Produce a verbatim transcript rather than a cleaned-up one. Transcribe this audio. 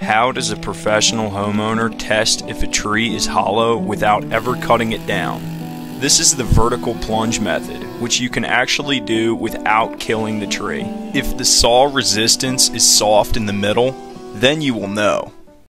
How does a professional homeowner test if a tree is hollow without ever cutting it down? This is the vertical plunge method, which you can actually do without killing the tree. If the saw resistance is soft in the middle, then you will know.